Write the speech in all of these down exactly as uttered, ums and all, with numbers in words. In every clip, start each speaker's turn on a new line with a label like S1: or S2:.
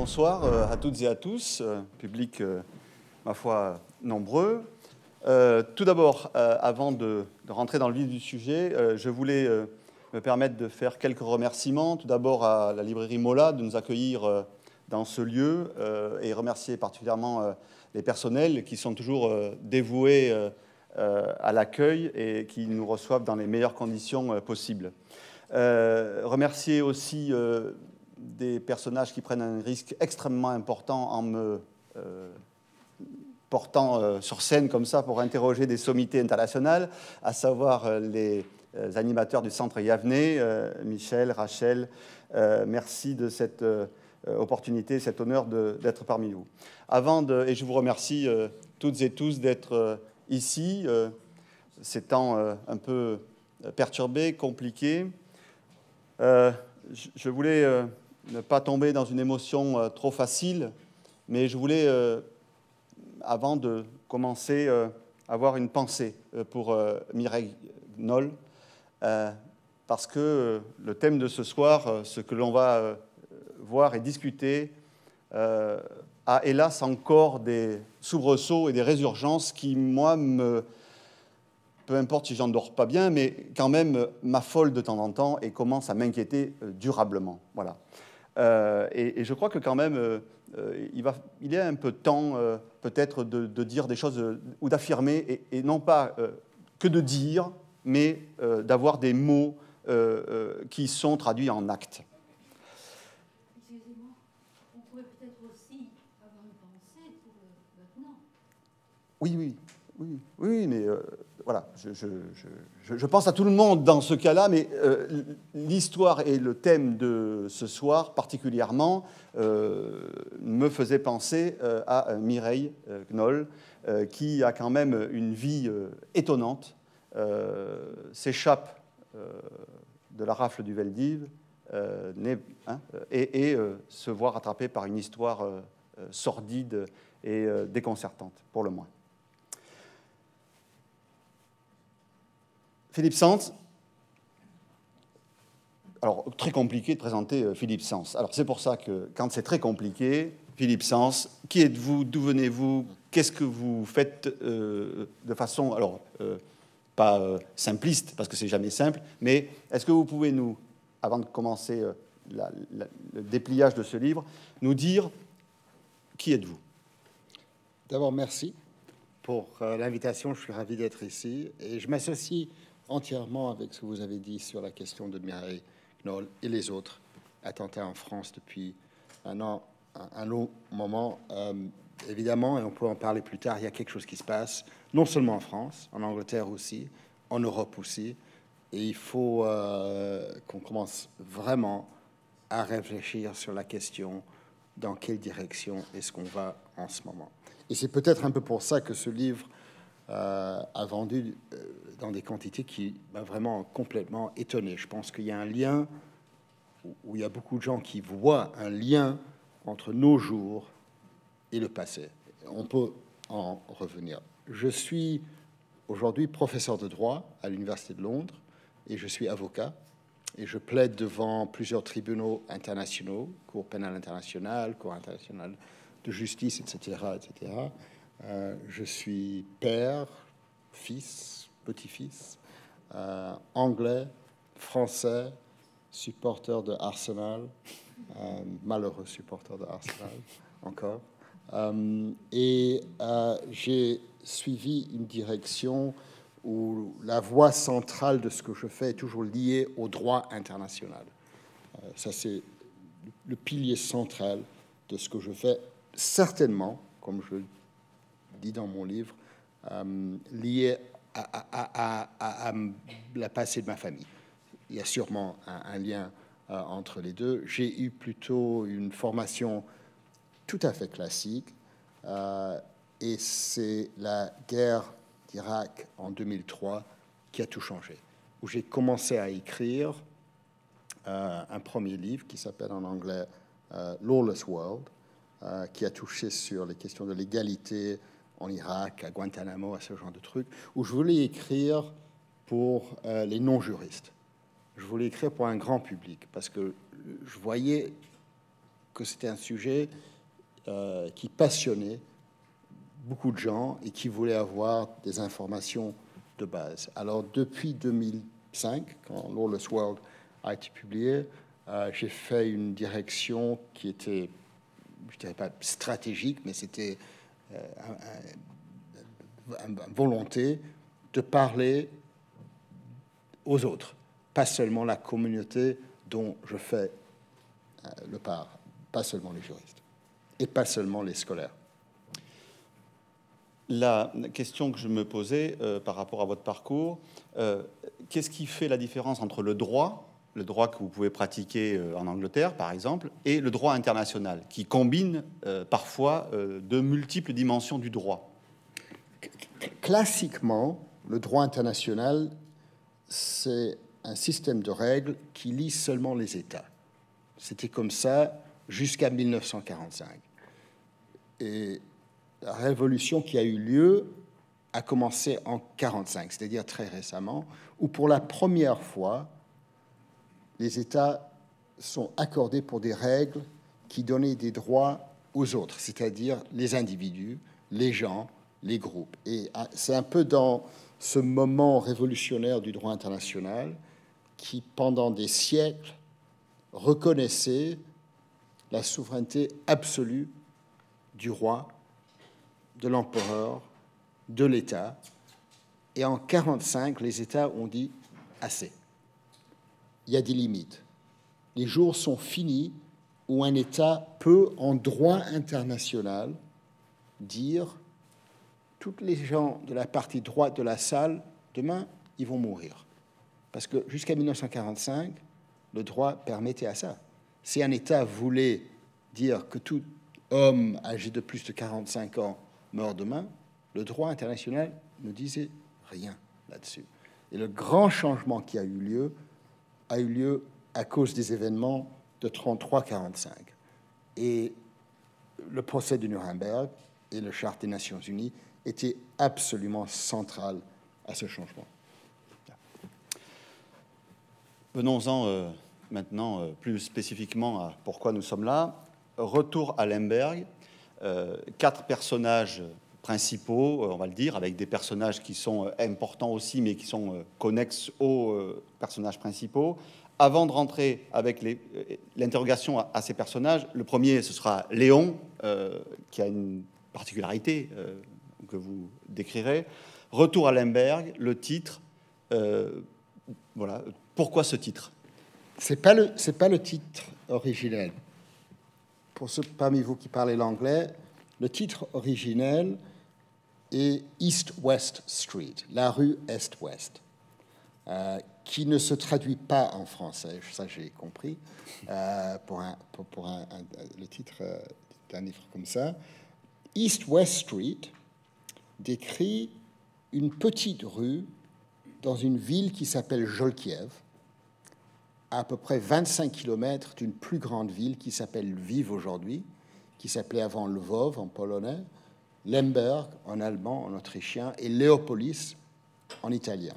S1: bonsoir euh, à toutes et à tous, euh, public, euh, ma foi, nombreux. Euh, tout d'abord, euh, avant de, de rentrer dans le vif du sujet, euh, je voulais euh, me permettre de faire quelques remerciements. Tout d'abord à la librairie Mola de nous accueillir euh, dans ce lieu euh, et remercier particulièrement euh, les personnels qui sont toujours euh, dévoués euh, euh, à l'accueil et qui nous reçoivent dans les meilleures conditions euh, possibles. Euh, remercier aussi euh, des personnages qui prennent un risque extrêmement important en me euh, portant euh, sur scène comme ça pour interroger des sommités internationales, à savoir euh, les euh, animateurs du Centre Yavné, euh, Michel, Rachel. Euh, merci de cette euh, opportunité, cet honneur d'être parmi vous. Avant de, et je vous remercie euh, toutes et tous d'être euh, ici, euh, ces temps euh, un peu perturbés, compliqués. Euh, je voulais euh, ne pas tomber dans une émotion euh, trop facile, mais je voulais, euh, avant de commencer, euh, avoir une pensée euh, pour euh, Mireille Knoll, euh, parce que euh, le thème de ce soir, euh, ce que l'on va euh, voir et discuter, euh, a hélas encore des soubresauts et des résurgences qui, moi, me... peu importe si j'en dors pas bien, mais quand même m'affole de temps en temps et commence à m'inquiéter durablement. Voilà. Euh, et, et je crois que quand même, euh, il, va, il est un peu temps euh, peut-être de, de dire des choses euh, ou d'affirmer, et, et non pas euh, que de dire, mais euh, d'avoir des mots euh, euh, qui sont traduits en actes.
S2: Excusez-moi, on pourrait peut-être aussi avoir une pensée pour le lieutenant.
S1: Oui, oui, oui, oui, mais euh, voilà, je, je, je, je pense à tout le monde dans ce cas-là, mais euh, l'histoire et le thème de ce soir particulièrement euh, me faisait penser euh, à Mireille euh, Knoll, euh, qui a quand même une vie euh, étonnante, euh, s'échappe euh, de la rafle du Veldiv euh, hein, et, et euh, se voit rattrapée par une histoire euh, sordide et euh, déconcertante, pour le moins. Philippe Sands, alors très compliqué de présenter euh, Philippe Sands. Alors c'est pour ça que quand c'est très compliqué, Philippe Sands, qui êtes-vous, d'où venez-vous, qu'est-ce que vous faites euh, de façon, alors euh, pas euh, simpliste parce que c'est jamais simple, mais est-ce que vous pouvez nous, avant de commencer euh, la, la, le dépliage de ce livre, nous dire qui êtes-vous?
S3: D'abord, merci pour euh, l'invitation. Je suis ravi d'être ici et je m'associe entièrement avec ce que vous avez dit sur la question de Mireille Knoll et les autres attentats en France depuis un an, un, un long moment. Euh, évidemment, et on peut en parler plus tard, il y a quelque chose qui se passe, non seulement en France, en Angleterre aussi, en Europe aussi, et il faut euh, qu'on commence vraiment à réfléchir sur la question dans quelle direction est-ce qu'on va en ce moment. Et c'est peut-être un peu pour ça que ce livre Euh, a vendu euh, dans des quantités qui m'a vraiment complètement étonné. Je pense qu'il y a un lien, où, où il y a beaucoup de gens qui voient un lien entre nos jours et le passé. On peut en revenir. Je suis aujourd'hui professeur de droit à l'Université de Londres et je suis avocat et je plaide devant plusieurs tribunaux internationaux, Cour pénale internationale, Cour internationale de justice, et cetera, et cetera. Euh, je suis père, fils, petit-fils, euh, anglais, français, supporter de Arsenal, euh, malheureux supporter de Arsenal encore. Euh, et euh, j'ai suivi une direction où la voie centrale de ce que je fais est toujours liée au droit international. Euh, ça, c'est le pilier central de ce que je fais, certainement, comme je dit dans mon livre, euh, lié à, à, à, à, à la passé de ma famille. Il y a sûrement un, un lien euh, entre les deux. J'ai eu plutôt une formation tout à fait classique, euh, et c'est la guerre d'Irak en deux mille trois qui a tout changé, où j'ai commencé à écrire euh, un premier livre qui s'appelle en anglais euh, Lawless World, euh, qui a touché sur les questions de l'égalité en Irak, à Guantanamo, à ce genre de trucs, où je voulais écrire pour euh, les non-juristes. Je voulais écrire pour un grand public, parce que je voyais que c'était un sujet euh, qui passionnait beaucoup de gens et qui voulaient avoir des informations de base. Alors, depuis deux mille cinq, quand Lawless World a été publié, euh, j'ai fait une direction qui était, je ne dirais pas stratégique, mais c'était euh, une volonté de parler aux autres, pas seulement la communauté dont je fais euh, le part, pas seulement les juristes, et pas seulement les scolaires.
S1: La question que je me posais euh, par rapport à votre parcours, euh, qu'est-ce qui fait la différence entre le droit, le droit que vous pouvez pratiquer euh, en Angleterre, par exemple, et le droit international, qui combine euh, parfois euh, de multiples dimensions du droit?
S3: Classiquement, le droit international, c'est un système de règles qui lie seulement les États. C'était comme ça jusqu'à mille neuf cent quarante-cinq. Et la révolution qui a eu lieu a commencé en mille neuf cent quarante-cinq, c'est-à-dire très récemment, où pour la première fois, les États sont accordés pour des règles qui donnaient des droits aux autres, c'est-à-dire les individus, les gens, les groupes. Et c'est un peu dans ce moment révolutionnaire du droit international qui, pendant des siècles, reconnaissait la souveraineté absolue du roi, de l'empereur, de l'État. Et en mille neuf cent quarante-cinq, les États ont dit assez. Il y a des limites. Les jours sont finis où un État peut, en droit international, dire toutes les gens de la partie droite de la salle, demain, ils vont mourir. Parce que jusqu'à mille neuf cent quarante-cinq, le droit permettait à ça. Si un État voulait dire que tout homme âgé de plus de quarante-cinq ans meurt demain, le droit international ne disait rien là-dessus. Et le grand changement qui a eu lieu a eu lieu à cause des événements de trente-trois quarante-cinq. Et le procès de Nuremberg et le Charte des Nations Unies étaient absolument centrales à ce changement.
S1: Venons-en euh, maintenant euh, plus spécifiquement à pourquoi nous sommes là. Retour à Lemberg, euh, quatre personnages principaux, euh, on va le dire, avec des personnages qui sont euh, importants aussi, mais qui sont euh, connexes aux euh, personnages principaux. Avant de rentrer avec les, euh, l'interrogation à, à ces personnages, le premier, ce sera Léon, euh, qui a une particularité euh, que vous décrirez. Retour à Lemberg, le titre, euh, voilà. Pourquoi ce titre?
S3: C'est pas le, c'est pas le titre originel. Pour ceux parmi vous qui parlent l'anglais, le titre originel est East-West Street, la rue Est-Ouest, euh, qui ne se traduit pas en français, ça j'ai compris, euh, pour, un, pour, pour un, un, le titre euh, d'un livre comme ça. East-West Street décrit une petite rue dans une ville qui s'appelle Jolkiev, à peu près vingt-cinq kilomètres d'une plus grande ville qui s'appelle Lviv aujourd'hui, qui s'appelait avant Lvov en polonais, Lemberg en allemand, en autrichien, et Léopolis en italien.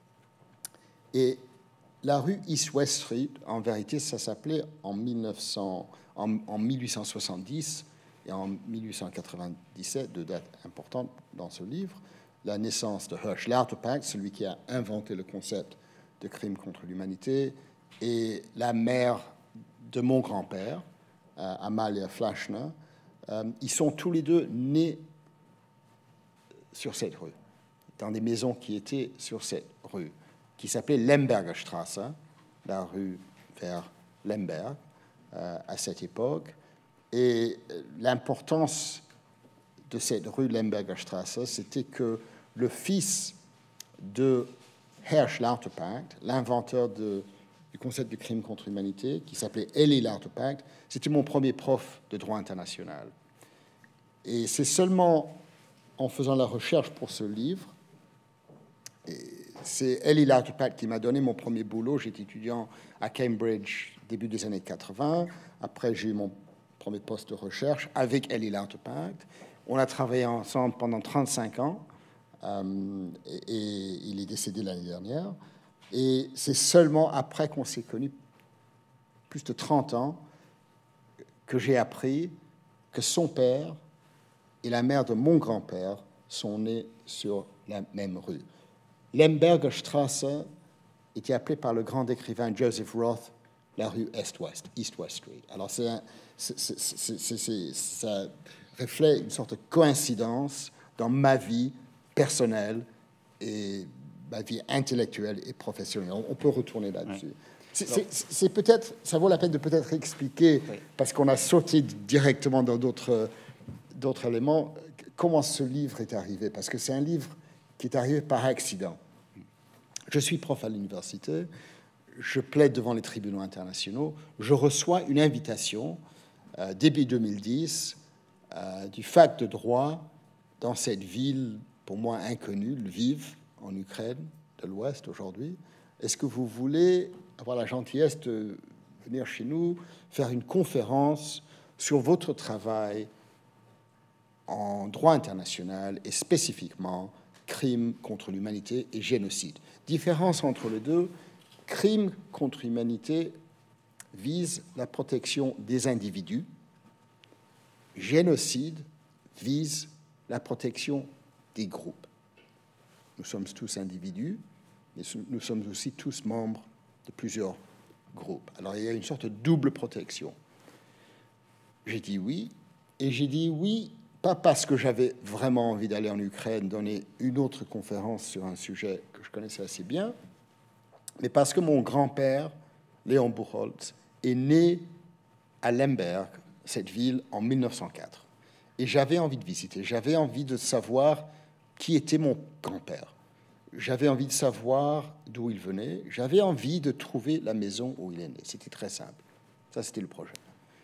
S3: Et la rue East-West Street, en vérité, ça s'appelait en, mille neuf cents, en, en mille huit cent soixante-dix et en mille huit cent quatre-vingt-dix-sept, deux dates importantes dans ce livre, la naissance de Hersch Lauterpacht, celui qui a inventé le concept de crime contre l'humanité, et la mère de mon grand-père, euh, Amalia Flachner, euh, ils sont tous les deux nés sur cette rue, dans des maisons qui étaient sur cette rue, qui s'appelait Lemberger Straße, la rue vers Lemberg, euh, à cette époque. Et l'importance de cette rue Lemberger Straße, c'était que le fils de Hersch Lauterpacht, l'inventeur de du concept de crime contre l'humanité, qui s'appelait Eli Lauterpacht, c'était mon premier prof de droit international. Et c'est seulement en faisant la recherche pour ce livre, et c'est Eli Lauterpacht qui m'a donné mon premier boulot. J'étais étudiant à Cambridge début des années quatre-vingts. Après, j'ai eu mon premier poste de recherche avec Eli Lauterpacht. On a travaillé ensemble pendant trente-cinq ans, euh, et, et il est décédé l'année dernière. Et c'est seulement après qu'on s'est connus, plus de trente ans, que j'ai appris que son père et la mère de mon grand-père sont nés sur la même rue. Lemberger Strasse était appelée par le grand écrivain Joseph Roth la rue Est-Ouest, East-West Street. Alors, c'est un, c'est, c'est, c'est, c'est, ça reflète une sorte de coïncidence dans ma vie personnelle et ma vie intellectuelle et professionnelle. On, on peut retourner là-dessus. Ouais. C'est, c'est, c'est peut-être, ça vaut la peine de peut-être expliquer, oui. parce qu'on a sauté directement dans d'autres, d'autres éléments, comment ce livre est arrivé. Parce que c'est un livre qui est arrivé par accident. Je suis prof à l'université, je plaide devant les tribunaux internationaux, je reçois une invitation euh, début deux mille dix euh, du fac de droit dans cette ville pour moi inconnue, Lviv, en Ukraine de l'Ouest aujourd'hui. Est-ce que vous voulez avoir la gentillesse de venir chez nous faire une conférence sur votre travail en droit international et spécifiquement crimes contre l'humanité et génocide? Différence entre les deux, crime contre l'humanité vise la protection des individus, génocide vise la protection des groupes. Nous sommes tous individus, mais nous sommes aussi tous membres de plusieurs groupes. Alors il y a une sorte de double protection. J'ai dit oui, et j'ai dit oui, pas parce que j'avais vraiment envie d'aller en Ukraine donner une autre conférence sur un sujet que je connaissais assez bien, mais parce que mon grand-père, Léon Buchholz, est né à Lemberg, cette ville, en mille neuf cent quatre. Et j'avais envie de visiter, j'avais envie de savoir qui était mon grand-père. J'avais envie de savoir d'où il venait, j'avais envie de trouver la maison où il est né. C'était très simple. Ça, c'était le projet.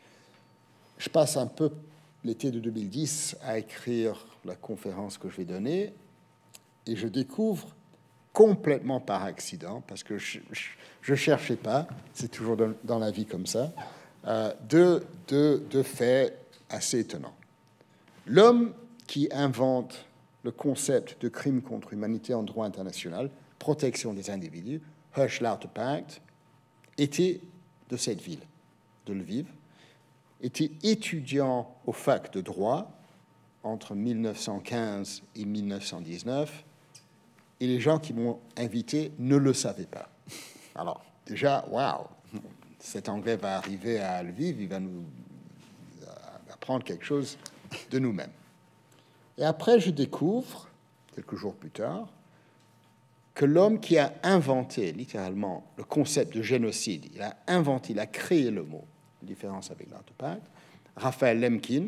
S3: Je passe un peu l'été de deux mille dix à écrire la conférence que je vais donner, et je découvre complètement par accident, parce que je ne cherchais pas, c'est toujours dans, dans la vie comme ça, euh, deux, deux, deux faits assez étonnants. L'homme qui invente le concept de crime contre l'humanité en droit international, protection des individus, Hersch Lauterpacht, était de cette ville, de Lviv, était étudiant au fac de droit entre mille neuf cent quinze et mille neuf cent dix-neuf, et les gens qui m'ont invité ne le savaient pas. Alors, déjà, waouh, cet Anglais va arriver à Lviv, il va nous apprendre quelque chose de nous-mêmes. Et après, je découvre, quelques jours plus tard, que l'homme qui a inventé, littéralement, le concept de génocide, il a inventé, il a créé le mot, la différence avec Lauterpacht, Raphaël Lemkin,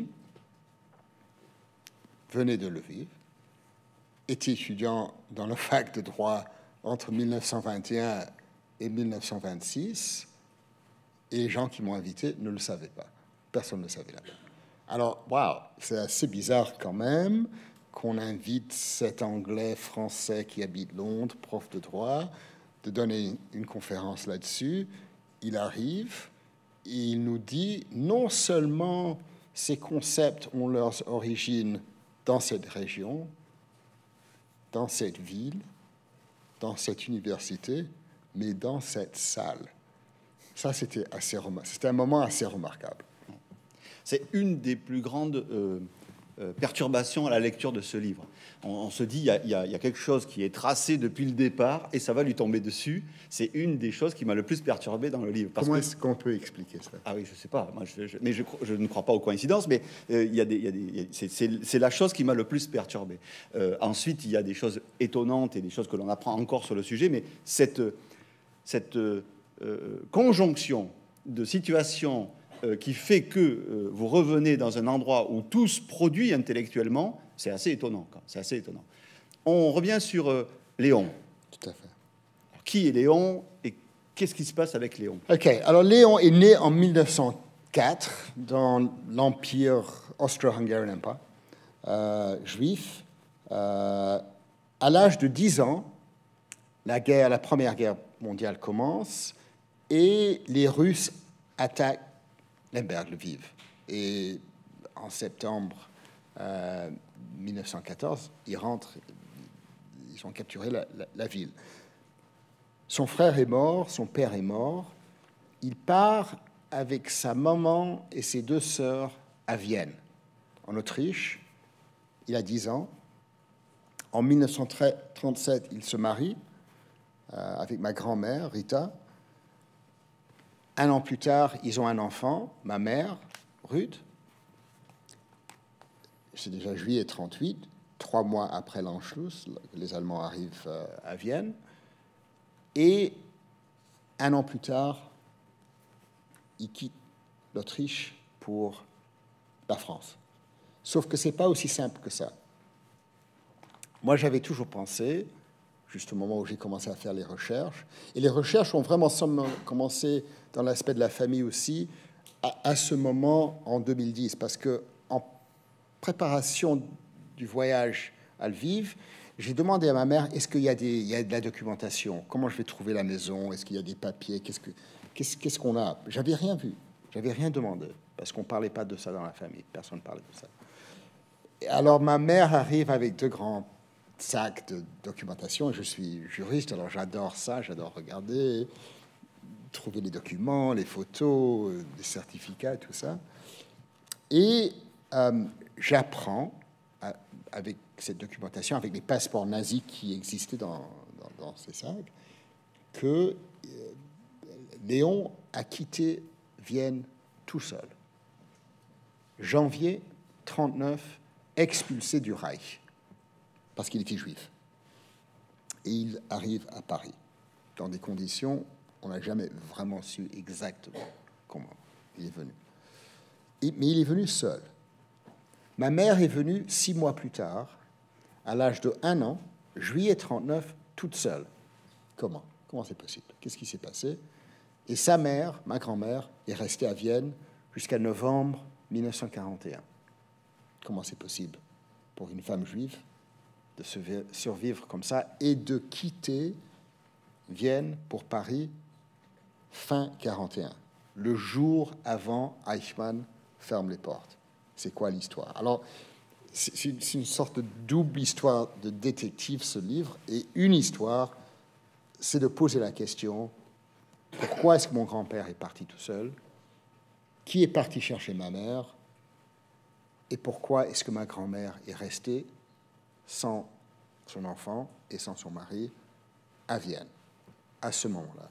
S3: venait de Lviv, était étudiant dans le fac de droit entre mille neuf cent vingt et un et mille neuf cent vingt-six, et les gens qui m'ont invité ne le savaient pas. Personne ne le savait là-bas. Alors, waouh, c'est assez bizarre quand même qu'on invite cet Anglais français qui habite Londres, prof de droit, de donner une conférence là-dessus. Il arrive, et il nous dit non seulement ces concepts ont leurs origines dans cette région, dans cette ville, dans cette université, mais dans cette salle. Ça, c'était assez remar- c'était un moment assez remarquable.
S1: C'est une des plus grandes euh, euh, perturbations à la lecture de ce livre. On, on se dit, il y, a, y, a, y a quelque chose qui est tracé depuis le départ et ça va lui tomber dessus. C'est une des choses qui m'a le plus perturbé dans le livre. Parce
S3: Comment
S1: que...
S3: est-ce qu'on peut expliquer ça?
S1: Ah oui, je ne sais pas. Moi, je, je, mais je, je ne crois pas aux coïncidences, mais euh, y a des, y a des, y a, c'est, c'est, c'est la chose qui m'a le plus perturbé. Euh, ensuite, il y a des choses étonnantes et des choses que l'on apprend encore sur le sujet, mais cette, cette euh, conjonction de situations qui fait que euh, vous revenez dans un endroit où tout se produit intellectuellement, c'est assez étonnant. C'est assez étonnant. On revient sur euh, Léon.
S3: Tout à fait.
S1: Alors, qui est Léon et qu'est-ce qui se passe avec Léon?
S3: Ok, alors Léon est né en mille neuf cent quatre dans l'Empire Austro-Hungarian Empire, euh, juif. Euh, à l'âge de dix ans, la guerre, la Première Guerre mondiale commence et les Russes attaquent Lemberg, Lviv. Et en septembre euh, mille neuf cent quatorze, ils rentrent, ils ont capturé la, la, la ville. Son frère est mort, son père est mort. Il part avec sa maman et ses deux sœurs à Vienne, en Autriche. Il a dix ans. En mille neuf cent trente-sept, il se marie euh, avec ma grand-mère, Rita. Un an plus tard, ils ont un enfant, ma mère, Ruth. C'est déjà juillet trente-huit, trois mois après l'Anschluss, les Allemands arrivent euh, à Vienne. Et un an plus tard, ils quittent l'Autriche pour la France. Sauf que ce n'est pas aussi simple que ça. Moi, j'avais toujours pensé, juste au moment où j'ai commencé à faire les recherches, et les recherches ont vraiment commencé dans l'aspect de la famille aussi, à, à ce moment en deux mille dix, parce que en préparation du voyage à Lviv, j'ai demandé à ma mère, est-ce qu'il y a, des, il y a de la documentation? Comment je vais trouver la maison? Est-ce qu'il y a des papiers? Qu'est-ce que, qu'est-ce, qu'est-ce qu'on a? J'avais rien vu, j'avais rien demandé, parce qu'on ne parlait pas de ça dans la famille, personne ne parlait de ça. Et alors ma mère arrive avec deux grands sacs de documentation, et je suis juriste, alors j'adore ça, j'adore regarder, trouver les documents, les photos, les certificats, tout ça. Et euh, j'apprends, avec cette documentation, avec les passeports nazis qui existaient dans, dans, dans ces sacs, que euh, Léon a quitté Vienne tout seul. Janvier trente-neuf, expulsé du Reich, parce qu'il était juif. Et il arrive à Paris, dans des conditions, on n'a jamais vraiment su exactement comment il est venu. Et, mais il est venu seul. Ma mère est venue six mois plus tard, à l'âge de un an, juillet trente-neuf, toute seule. Comment? Comment c'est possible? Qu'est-ce qui s'est passé? Et sa mère, ma grand-mère, est restée à Vienne jusqu'à novembre mille neuf cent quarante et un. Comment c'est possible pour une femme juive de survivre comme ça et de quitter Vienne pour Paris fin quarante et un, le jour avant Eichmann ferme les portes? C'est quoi l'histoire? Alors, c'est une, une sorte de double histoire de détective, ce livre. Et une histoire, c'est de poser la question, pourquoi est-ce que mon grand-père est parti tout seul? Qui est parti chercher ma mère? Et pourquoi est-ce que ma grand-mère est restée sans son enfant et sans son mari à Vienne, à ce moment-là?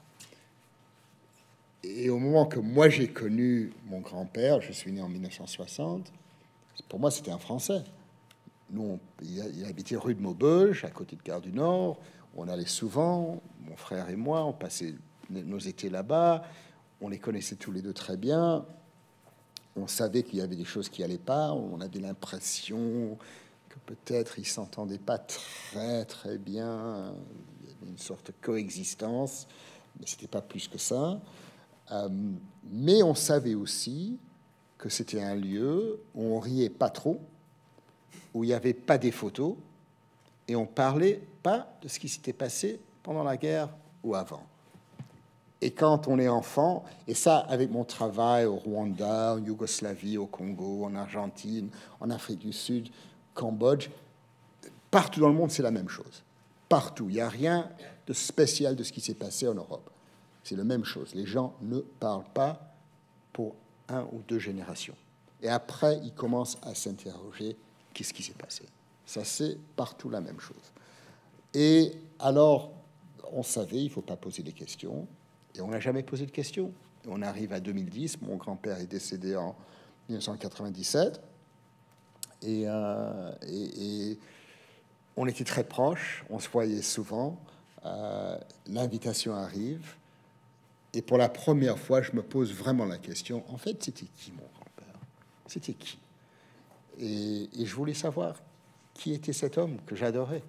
S3: Et au moment que moi j'ai connu mon grand-père, je suis né en mille neuf cent soixante, pour moi c'était un Français. Nous, on, il habitait rue de Maubeuge, à côté de Gare du Nord. On allait souvent, mon frère et moi, on passait nos étés là-bas. On les connaissait tous les deux très bien. On savait qu'il y avait des choses qui n'allaient pas. On avait l'impression que peut-être ils ne s'entendaient pas très très bien. Il y avait une sorte de coexistence, mais ce n'était pas plus que ça. Euh, mais on savait aussi que c'était un lieu où on riait pas trop, où il n'y avait pas des photos, et on parlait pas de ce qui s'était passé pendant la guerre ou avant. Et quand on est enfant, et ça avec mon travail au Rwanda, en Yougoslavie, au Congo, en Argentine, en Afrique du Sud, Cambodge, partout dans le monde c'est la même chose. Partout, il n'y a rien de spécial de ce qui s'est passé en Europe. C'est la même chose. Les gens ne parlent pas pour un ou deux générations. Et après, ils commencent à s'interroger, qu'est-ce qui s'est passé? Ça, c'est partout la même chose. Et alors, on savait, il ne faut pas poser des questions. Et on n'a jamais posé de questions. Et on arrive à deux mille dix. Mon grand-père est décédé en mille neuf cent quatre-vingt-dix-sept. Et, euh, et, et on était très proches. On se voyait souvent. Euh, l'invitation arrive. Et pour la première fois, je me pose vraiment la question, en fait, c'était qui mon grand-père? C'était qui? et, et je voulais savoir qui était cet homme que j'adorais.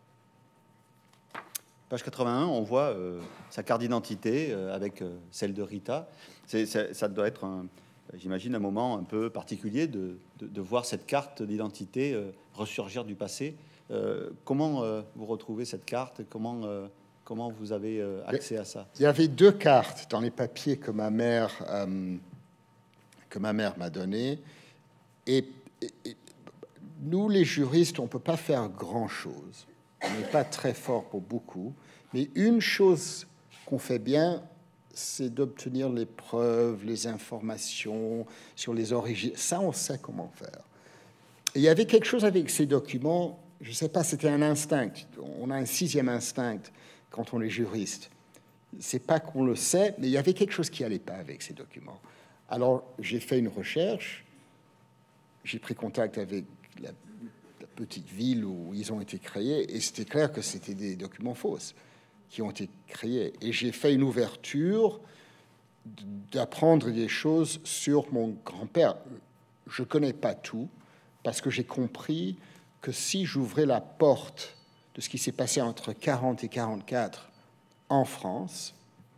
S1: Page quatre-vingt-un, on voit euh, sa carte d'identité euh, avec euh, celle de Rita. C'est, c'est, ça doit être, un, j'imagine, un moment un peu particulier de, de, de voir cette carte d'identité euh, ressurgir du passé. Euh, comment euh, vous retrouvez cette carte? Comment... Euh, Comment vous avez euh, accès à ça?
S3: Il y avait deux cartes dans les papiers que ma mère, euh, que ma mère m'a donné. Et, et, et nous, les juristes, on ne peut pas faire grand-chose. On n'est pas très fort pour beaucoup. Mais une chose qu'on fait bien, c'est d'obtenir les preuves, les informations sur les origines. Ça, on sait comment faire. Et il y avait quelque chose avec ces documents, je ne sais pas, c'était un instinct. On a un sixième instinct quand on est juriste. C'est pas qu'on le sait, mais il y avait quelque chose qui n'allait pas avec ces documents. Alors, j'ai fait une recherche, j'ai pris contact avec la, la petite ville où ils ont été créés, et c'était clair que c'était des documents fausses qui ont été créés. Et j'ai fait une ouverture d'apprendre des choses sur mon grand-père. Je ne connais pas tout, parce que j'ai compris que si j'ouvrais la porte de ce qui s'est passé entre quarante et quarante-quatre en France,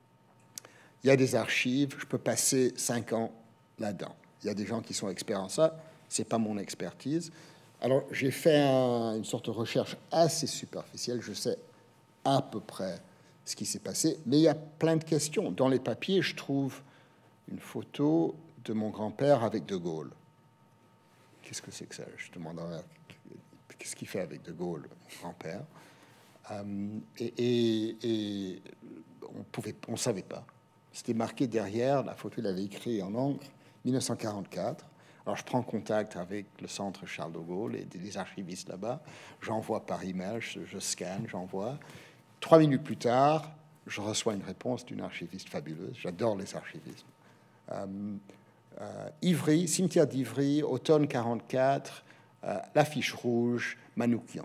S3: il y a des archives, je peux passer cinq ans là-dedans. Il y a des gens qui sont experts en ça, ce n'est pas mon expertise. Alors, j'ai fait un, une sorte de recherche assez superficielle, je sais à peu près ce qui s'est passé, mais il y a plein de questions. Dans les papiers, je trouve une photo de mon grand-père avec De Gaulle. Qu'est-ce que c'est que ça? Je demanderais, qu'est-ce qu'il fait avec De Gaulle, mon grand-père? euh, et, et, et on pouvait, on savait pas. C'était marqué derrière, la photo, il avait écrit en encre, mille neuf cent quarante-quatre. Alors, je prends contact avec le centre Charles de Gaulle et des archivistes là-bas. J'envoie par email, je, je scanne, j'envoie. Trois minutes plus tard, je reçois une réponse d'une archiviste fabuleuse. J'adore les archivistes. Euh, euh, Ivry, cimetière d'Ivry, automne quarante-quatre, euh, l'affiche rouge, Manoukian.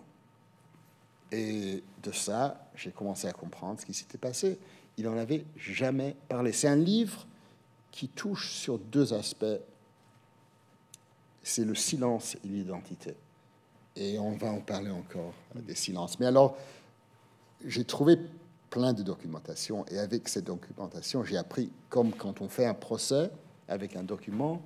S3: Et de ça, j'ai commencé à comprendre ce qui s'était passé. Il n'en avait jamais parlé. C'est un livre qui touche sur deux aspects. C'est le silence et l'identité. Et on va en parler encore, des silences. Mais alors, j'ai trouvé plein de documentation. Et avec cette documentation, j'ai appris, comme quand on fait un procès avec un document,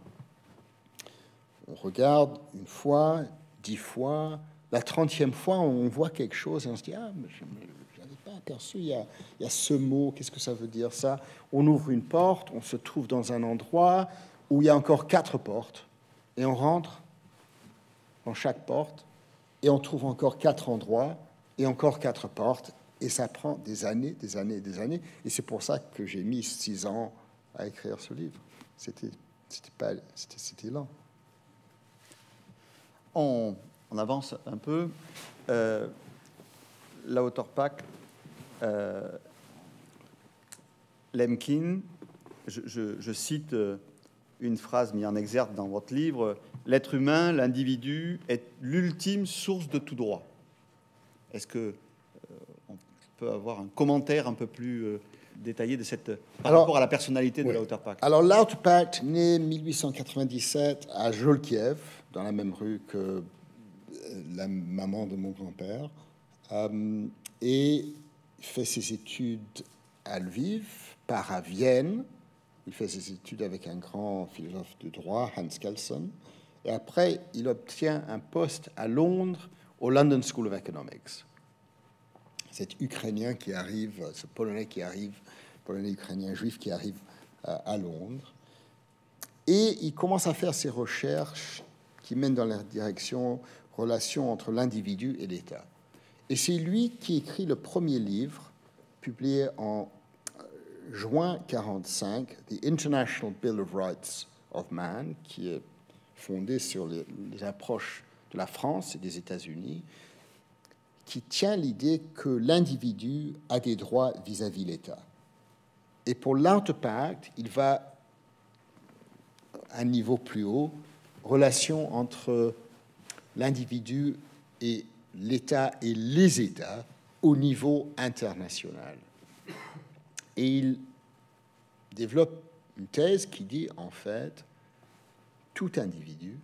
S3: on regarde une fois, dix fois, la trentième fois, on voit quelque chose et on se dit « Ah, mais je n'avais pas aperçu, il y, a, il y a ce mot, qu'est-ce que ça veut dire ça ?» On ouvre une porte, on se trouve dans un endroit où il y a encore quatre portes. Et on rentre dans chaque porte, et on trouve encore quatre endroits, et encore quatre portes, et ça prend des années, des années, des années. Et c'est pour ça que j'ai mis six ans à écrire ce livre. C'était, c'était pas, c'était, c'était lent.
S1: On, on avance un peu. Euh, Lauterpacht, euh, Lemkin, je, je, je cite une phrase mise en exergue dans votre livre, « L'être humain, l'individu, est l'ultime source de tout droit ». Est-ce que euh, on peut avoir un commentaire un peu plus euh, détaillé de cette, par
S3: Alors,
S1: rapport à la personnalité de
S3: oui.
S1: Lauterpacht?
S3: Alors, Lauterpacht, né mille huit cent quatre-vingt-dix-sept à Jolkiev, dans la même rue que la maman de mon grand-père, euh, et fait ses études à Lviv, part à Vienne. Il fait ses études avec un grand philosophe de droit, Hans Kelsen, et après, il obtient un poste à Londres, au London School of Economics. Cet Ukrainien qui arrive, ce Polonais qui arrive, Polonais-Ukrainien juif qui arrive à Londres, et il commence à faire ses recherches qui mènent dans la direction relation entre l'individu et l'État. Et c'est lui qui écrit le premier livre, publié en juin quarante-cinq, The International Bill of Rights of Man, qui est fondé sur les, les approches de la France et des États-Unis, qui tient l'idée que l'individu a des droits vis-à-vis de l'État. Et pour Lauterpacht, il va à un niveau plus haut, relation entre l'individu et l'État et les États au niveau international. Et il développe une thèse qui dit, en fait, tout individu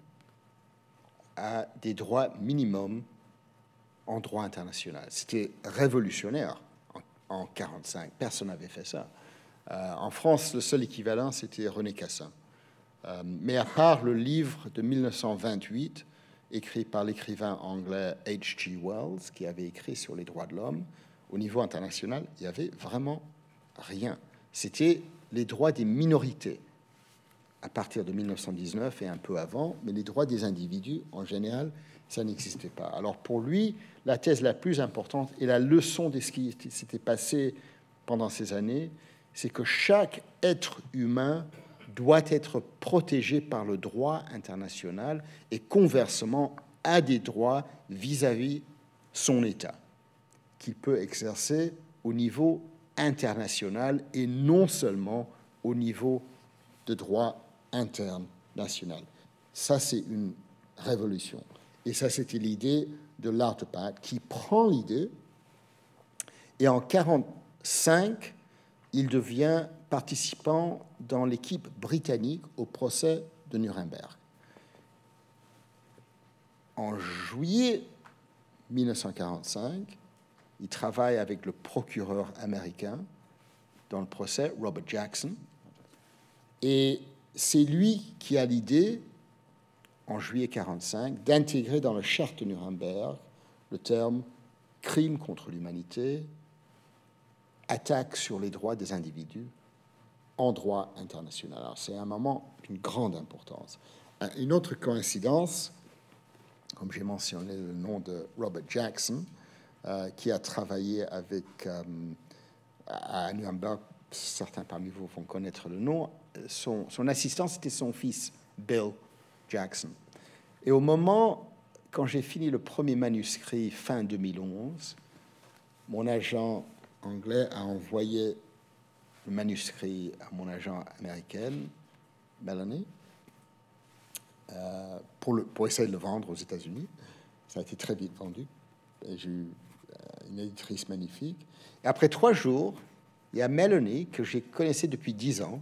S3: a des droits minimums en droit international. C'était révolutionnaire en mille neuf cent quarante-cinq. Personne n'avait fait ça. Euh, en France, le seul équivalent, c'était René Cassin. Euh, mais à part le livre de mille neuf cent vingt-huit, écrit par l'écrivain anglais H G Wells, qui avait écrit sur les droits de l'homme, au niveau international, il n'y avait vraiment rien. C'était les droits des minorités à partir de mille neuf cent dix-neuf et un peu avant, mais les droits des individus, en général, ça n'existait pas. Alors pour lui, la thèse la plus importante et la leçon de ce qui s'était passé pendant ces années, c'est que chaque être humain doit être protégé par le droit international et conversement a des droits vis-à-vis son État, qu'il peut exercer au niveau international et non seulement au niveau de droit international. Ça, c'est une révolution. Et ça, c'était l'idée de l'Outer Pact qui prend l'idée et en quarante-cinq, il devient participant dans l'équipe britannique au procès de Nuremberg. En juillet mille neuf cent quarante-cinq, il travaille avec le procureur américain dans le procès, Robert Jackson, et c'est lui qui a l'idée, en juillet quarante-cinq, d'intégrer dans la charte de Nuremberg le terme crime contre l'humanité, attaque sur les droits des individus en droit international. Alors, c'est un moment d'une grande importance. Une autre coïncidence, comme j'ai mentionné le nom de Robert Jackson, euh, qui a travaillé avec, euh, à Nuremberg, certains parmi vous vont connaître le nom, son, son assistant, c'était son fils, Bill Jackson. Et au moment, quand j'ai fini le premier manuscrit fin deux mille onze, mon agent anglais a envoyé le manuscrit à mon agent américaine, Melanie, euh, pour, le, pour essayer de le vendre aux États-Unis. Ça a été très vite vendu. Et j'ai eu une éditrice magnifique. Et après trois jours, il y a Melanie, que j'ai connaissée depuis dix ans,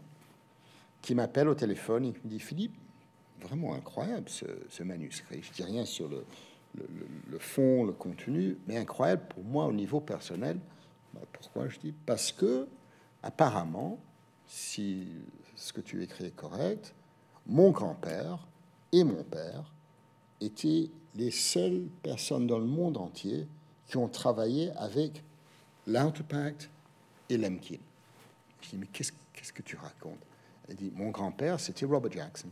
S3: qui m'appelle au téléphone et qui me dit « Philippe, vraiment incroyable ce, ce manuscrit. Je ne dis rien sur le, le, le fond, le contenu, mais incroyable pour moi au niveau personnel. » Pourquoi? Je dis parce que, apparemment, si ce que tu écris est correct, mon grand-père et mon père étaient les seules personnes dans le monde entier qui ont travaillé avec l'Outer Pact et Lemkin. Je dis, mais qu'est-ce, qu'est-ce que tu racontes? Elle dit, mon grand-père, c'était Robert Jackson.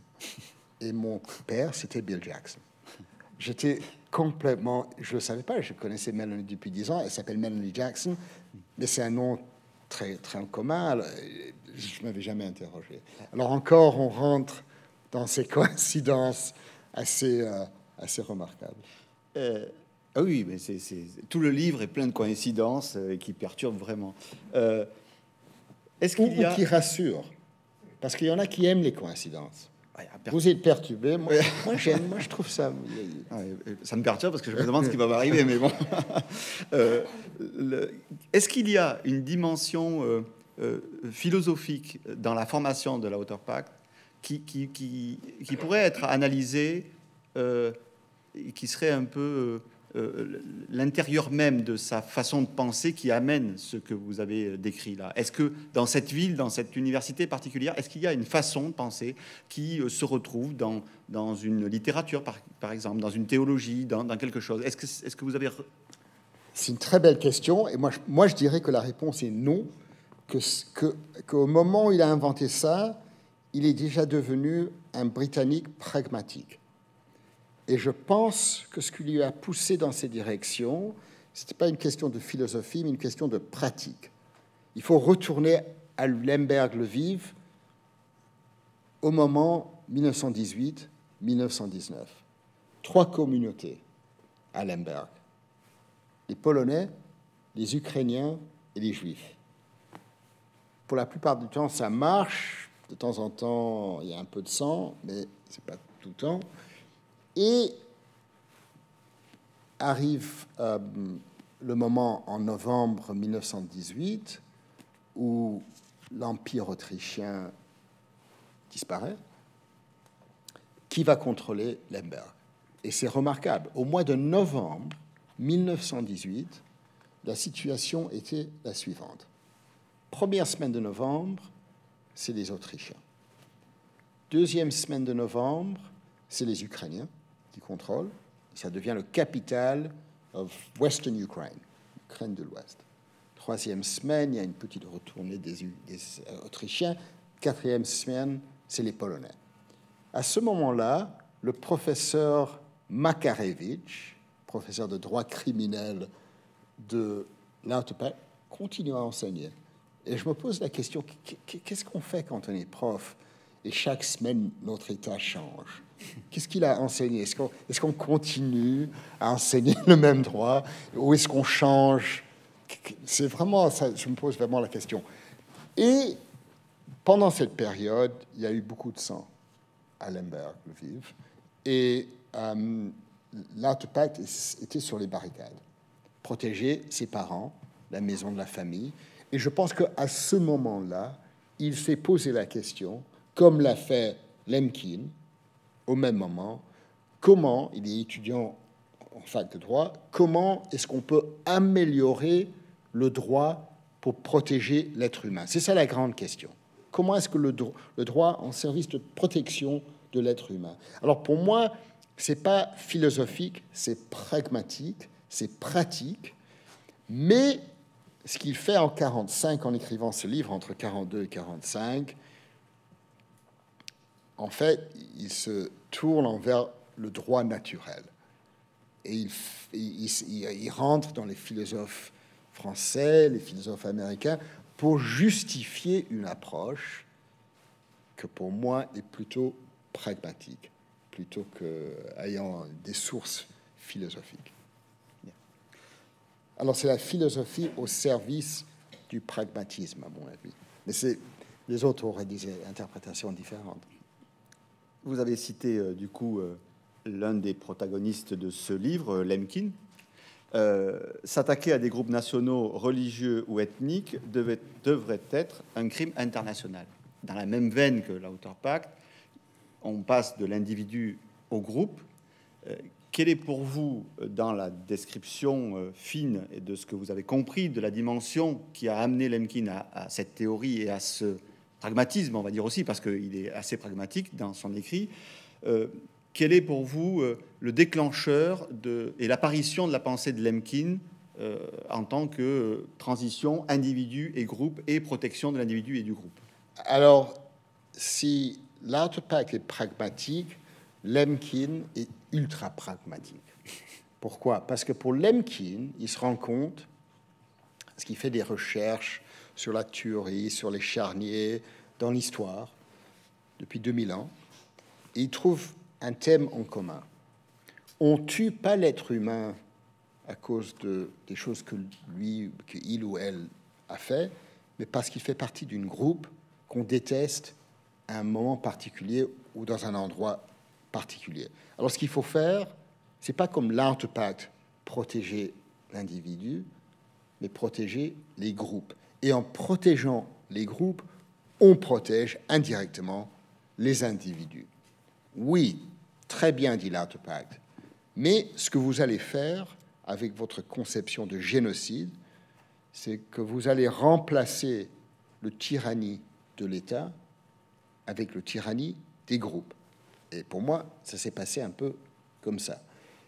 S3: Et mon père, c'était Bill Jackson. J'étais complètement... Je ne le savais pas, je connaissais Melanie depuis dix ans. Elle s'appelle Melanie Jackson, mais c'est un nom très, très commun. Alors, je ne m'avais jamais interrogé. Alors encore, on rentre dans ces coïncidences assez, euh, assez remarquables.
S1: Euh, ah oui, mais c'est, c'est, tout le livre est plein de coïncidences euh, qui perturbent vraiment. Euh, est-ce qu'il y a...
S3: Ou qui rassurent, parce qu'il y en a qui aiment les coïncidences.
S1: Ouais, per...
S3: Vous êtes perturbé, moi, moi j'aime, moi je trouve ça...
S1: Ouais, ça me perturbe parce que je me demande ce qui va m'arriver, mais bon. euh, le... Est-ce qu'il y a une dimension euh, euh, philosophique dans la formation de l'Outer Pact qui, qui, qui, qui pourrait être analysée euh, et qui serait un peu euh, l'intérieur même de sa façon de penser qui amène ce que vous avez décrit là? Est-ce que dans cette ville, dans cette université particulière, est-ce qu'il y a une façon de penser qui euh, se retrouve dans, dans une littérature, par, par exemple, dans une théologie, dans, dans quelque chose? Est-ce que, est-ce que vous avez...
S3: C'est une très belle question, et moi, je, moi, je dirais que la réponse est non, que, que, qu'au moment où il a inventé ça, il est déjà devenu un Britannique pragmatique. Et je pense que ce qui lui a poussé dans ces directions, ce n'était pas une question de philosophie, mais une question de pratique. Il faut retourner à Lemberg-le-Vive au moment mille neuf cent dix-huit mille neuf cent dix-neuf. Trois communautés à Lemberg. Les Polonais, les Ukrainiens et les Juifs. Pour la plupart du temps, ça marche. De temps en temps, il y a un peu de sang, mais ce n'est pas tout le temps. Et arrive euh, le moment en novembre mille neuf cent dix-huit où l'Empire autrichien disparaît. Qui va contrôler Lemberg? Et c'est remarquable. Au mois de novembre mille neuf cent dix-huit, la situation était la suivante. Première semaine de novembre, c'est les Autrichiens. Deuxième semaine de novembre, c'est les Ukrainiens qui contrôlent. Ça devient le capital of Western Ukraine, Ukraine de l'Ouest. Troisième semaine, il y a une petite retournée des, des Autrichiens. Quatrième semaine, c'est les Polonais. À ce moment-là, le professeur Makarewicz, professeur de droit criminel de l'Outer Pact, continue à enseigner. Et je me pose la question, qu'est-ce qu'on fait quand on est prof et chaque semaine, notre état change? Qu'est-ce qu'il a enseigné? Est-ce qu'on est-ce qu'on continue à enseigner le même droit? Ou est-ce qu'on change? C'est vraiment ça, je me pose vraiment la question. Et pendant cette période, il y a eu beaucoup de sang à Lemberg, le Vive. Et euh, l'Art-Pact était sur les barricades, protéger ses parents, la maison de la famille. Et je pense qu'à ce moment-là, il s'est posé la question, comme l'a fait Lemkin, au même moment, comment, il est étudiant en fac de droit, comment est-ce qu'on peut améliorer le droit pour protéger l'être humain? C'est ça la grande question. Comment est-ce que le, dro- le droit en service de protection de l'être humain? Alors pour moi, c'est pas philosophique, c'est pragmatique, c'est pratique, mais ce qu'il fait en quarante-cinq, en écrivant ce livre, entre quarante-deux et quarante-cinq, en fait, il se tourne envers le droit naturel. Et il, il, il, il rentre dans les philosophes français, les philosophes américains, pour justifier une approche que pour moi est plutôt pragmatique, plutôt qu'ayant des sources philosophiques. Alors c'est la philosophie au service du pragmatisme, à mon avis. Mais c'est, les autres auraient des interprétations différentes.
S1: Vous avez cité euh, du coup euh, l'un des protagonistes de ce livre, euh, Lemkin. Euh, s'attaquer à des groupes nationaux, religieux ou ethniques devait, devrait être un crime international. Dans la même veine que l'Outer-Pact, on passe de l'individu au groupe. Euh, quelle est pour vous, dans la description euh, fine et de ce que vous avez compris de la dimension qui a amené Lemkin à, à cette théorie et à ce pragmatisme, on va dire aussi, parce qu'il est assez pragmatique dans son écrit, euh, quel est pour vous euh, le déclencheur de, et l'apparition de la pensée de Lemkin euh, en tant que euh, transition individu et groupe et protection de l'individu et du groupe?
S3: Alors, si l'Outer-Pact est pragmatique, Lemkin est ultra pragmatique. Pourquoi? Parce que pour Lemkin, il se rend compte, parce qu'il fait des recherches sur la théorie, sur les charniers, dans l'histoire, depuis deux mille ans, et il trouve un thème en commun. On ne tue pas l'être humain à cause de, des choses que lui, qu'il ou elle a fait, mais parce qu'il fait partie d'un groupe qu'on déteste à un moment particulier ou dans un endroit particulier. Alors, ce qu'il faut faire, c'est pas comme l'Outer-Pact, protéger l'individu, mais protéger les groupes. Et en protégeant les groupes, on protège indirectement les individus. Oui, très bien dit l'Outer-Pact, mais ce que vous allez faire avec votre conception de génocide, c'est que vous allez remplacer le tyrannie de l'État avec le tyrannie des groupes. Et pour moi, ça s'est passé un peu comme ça.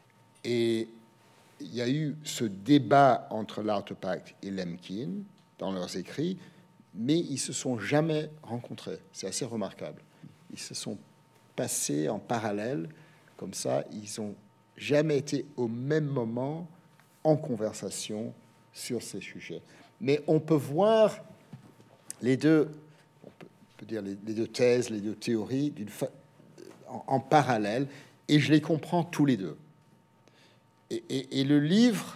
S3: Et il y a eu ce débat entre l'Outer-Pact et Lemkin dans leurs écrits, mais ils se sont jamais rencontrés. C'est assez remarquable. Ils se sont passés en parallèle, comme ça, ils n'ont jamais été au même moment en conversation sur ces sujets. Mais on peut voir les deux, on peut, on peut dire les, les deux thèses, les deux théories d'une fa- en, en parallèle, et je les comprends tous les deux. Et, et, et le livre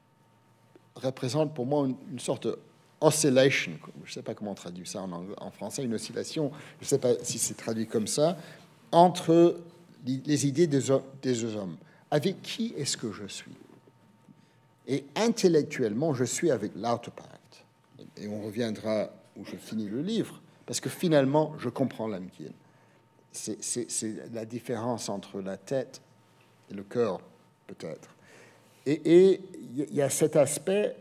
S3: représente pour moi une, une sorte de oscillation, je ne sais pas comment traduire ça en, anglais, en français, une oscillation, je ne sais pas si c'est traduit comme ça, entre les idées des, des hommes. Avec qui est-ce que je suis? Et intellectuellement, je suis avec l'Outer-Pact. Et on reviendra où je finis le livre, parce que finalement, je comprends Lemkin. C'est, c'est, c'est la différence entre la tête et le cœur, peut-être. Et il y a cet aspect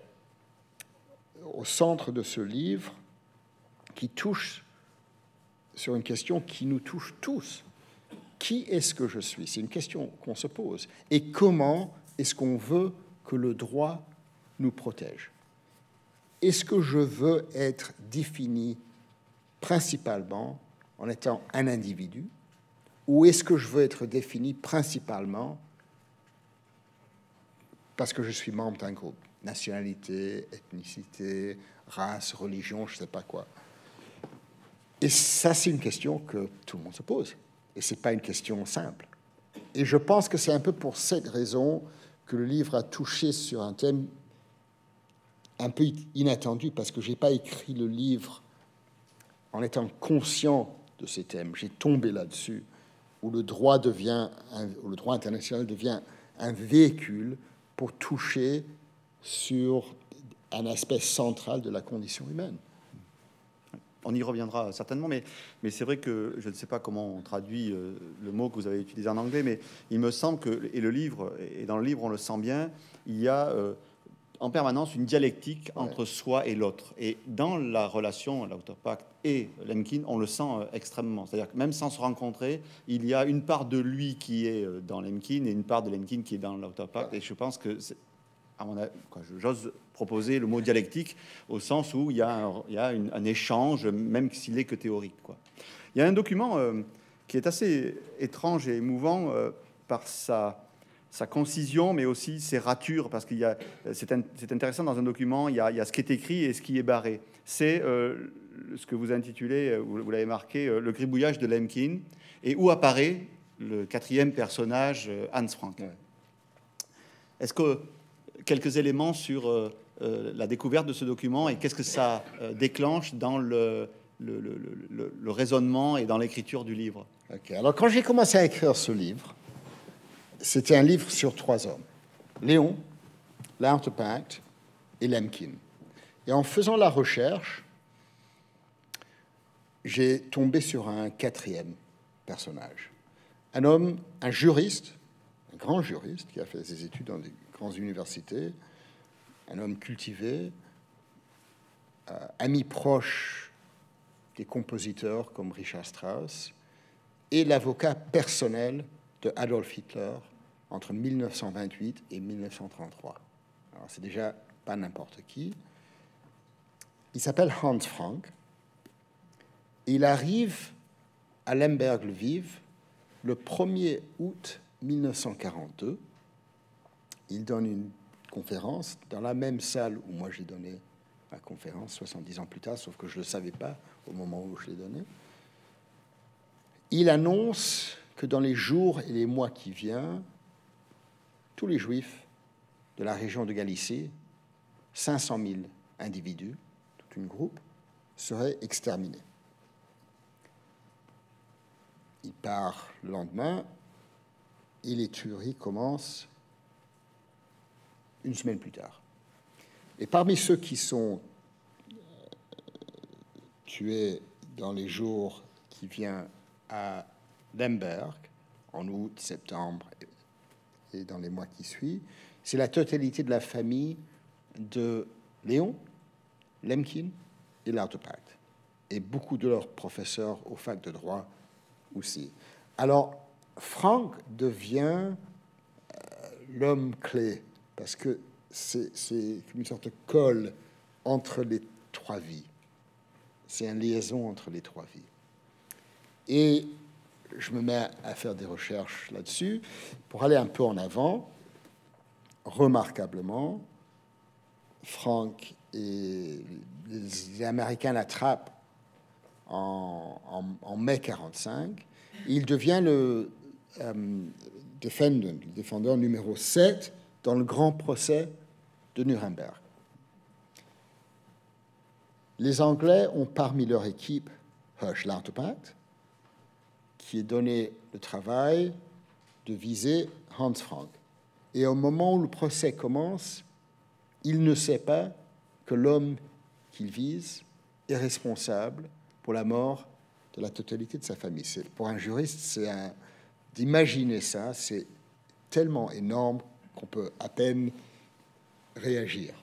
S3: au centre de ce livre qui touche sur une question qui nous touche tous. Qui est-ce que je suis? C'est une question qu'on se pose. Et comment est-ce qu'on veut que le droit nous protège? Est-ce que je veux être défini principalement en étant un individu, ou est-ce que je veux être défini principalement parce que je suis membre d'un groupe? nationalité, ethnicité, race, religion, je ne sais pas quoi. Et ça, c'est une question que tout le monde se pose. Et ce n'est pas une question simple. Et je pense que c'est un peu pour cette raison que le livre a touché sur un thème un peu inattendu, parce que je n'ai pas écrit le livre en étant conscient de ces thèmes. J'ai tombé là-dessus, où le droit devient, un, où le droit international devient un véhicule pour toucher sur un aspect central de la condition humaine.
S1: On y reviendra certainement, mais, mais c'est vrai que je ne sais pas comment on traduit euh, le mot que vous avez utilisé en anglais, mais il me semble que, et le livre, et dans le livre on le sent bien, il y a euh, en permanence une dialectique ouais. entre soi et l'autre. Et dans la relation, Lauterpacht et Lemkin, on le sent euh, extrêmement. C'est-à-dire que même sans se rencontrer, il y a une part de lui qui est euh, dans Lemkin et une part de Lemkin qui est dans Lauterpacht. Ouais. Et je pense que, à mon avis, quoi, j'ose proposer le mot dialectique au sens où il y a un, il y a une, un échange, même s'il n'est que théorique, quoi. Il y a un document euh, qui est assez étrange et émouvant euh, par sa... sa concision, mais aussi ses ratures, parce qu'il y a, c'est, un, c'est intéressant dans un document, il y, a, il y a ce qui est écrit et ce qui est barré. C'est euh, ce que vous intitulez, vous, vous l'avez marqué, euh, le gribouillage de Lemkin, et où apparaît le quatrième personnage, euh, Hans Frank. Ouais. Est-ce que quelques éléments sur euh, euh, la découverte de ce document et qu'est-ce que ça euh, déclenche dans le, le, le, le, le raisonnement et dans l'écriture du livre?
S3: Okay. Alors, quand j'ai commencé à écrire ce livre, c'était un livre sur trois hommes, Léon, Lauterpacht et Lemkin. Et en faisant la recherche, j'ai tombé sur un quatrième personnage. Un homme, un juriste, un grand juriste qui a fait ses études dans des grandes universités, un homme cultivé, euh, ami proche des compositeurs comme Richard Strauss, et l'avocat personnel de Adolf Hitler entre mille neuf cent vingt-huit et mille neuf cent trente-trois. Alors, c'est déjà pas n'importe qui. Il s'appelle Hans Frank. Et il arrive à Lemberg-le-Viv le premier août mille neuf cent quarante-deux. Il donne une conférence dans la même salle où moi j'ai donné ma conférence soixante-dix ans plus tard, sauf que je ne le savais pas au moment où je l'ai donnée. Il annonce que dans les jours et les mois qui viennent, tous les Juifs de la région de Galicie, cinq cent mille individus, tout un groupe, seraient exterminés. Il part le lendemain et les tueries commencent une semaine plus tard. Et parmi ceux qui sont tués dans les jours qui viennent à Lemberg, en août, septembre et dans les mois qui suivent, c'est la totalité de la famille de Léon, Lemkin et Lauterpacht, et beaucoup de leurs professeurs aux facs de droit aussi. Alors, Frank devient euh, l'homme clé, parce que c'est, c'est une sorte de colle entre les trois vies. C'est une liaison entre les trois vies. Et je me mets à faire des recherches là-dessus. Pour aller un peu en avant, remarquablement, Frank et les Américains l'attrapent en, en, en mai quarante-cinq. Il devient le euh, defendant, le défendeur numéro sept dans le grand procès de Nuremberg. Les Anglais ont parmi leur équipe Hirsch Lauterpacht, qui est donné le travail de viser Hans Frank. Et au moment où le procès commence, il ne sait pas que l'homme qu'il vise est responsable pour la mort de la totalité de sa famille. C'est, pour un juriste, c'est un, d'imaginer ça, c'est tellement énorme qu'on peut à peine réagir.